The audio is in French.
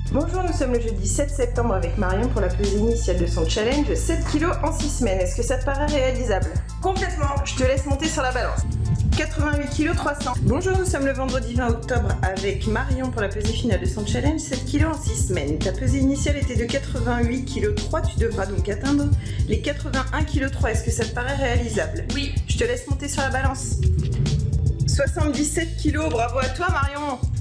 Bonjour, nous sommes le jeudi 7 septembre avec Marion pour la pesée initiale de son challenge 7 kg en 6 semaines. Est-ce que ça te paraît réalisable? Complètement. Je te laisse monter sur la balance. 88 kg 300. Bonjour, nous sommes le vendredi 20 octobre avec Marion pour la pesée finale de son challenge 7 kg en 6 semaines. Ta pesée initiale était de 88 kg 3, tu devras donc atteindre les 81 kg 3. Est-ce que ça te paraît réalisable? Oui. Je te laisse monter sur la balance. 77 kg, bravo à toi Marion.